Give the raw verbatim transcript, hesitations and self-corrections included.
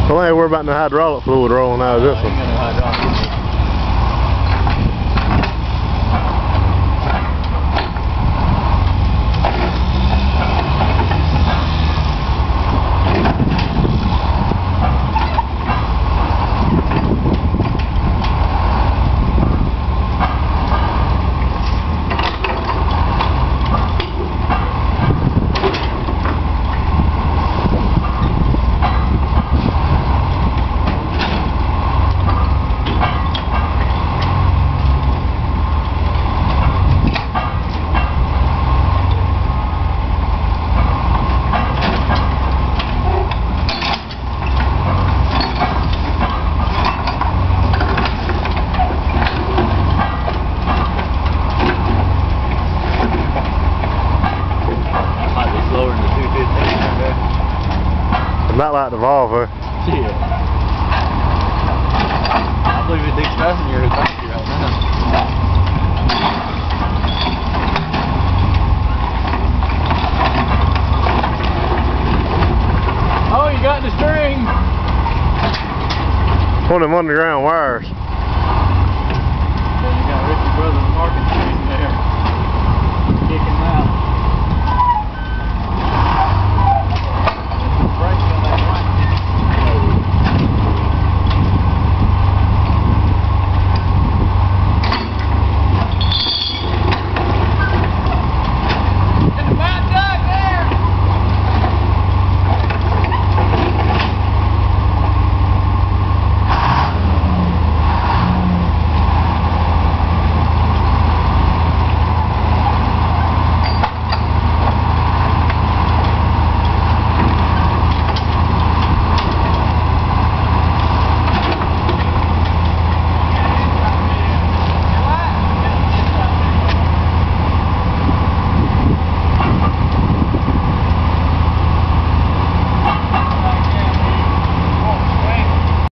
Well, I ain't worried about no hydraulic fluid rolling out of this one. Not like the Volvo. Yeah. I believe it digs faster than your Hitachi right now. Oh, you got the string! One of them underground wires. Then you got Richie Brothers market string there. Kicking out.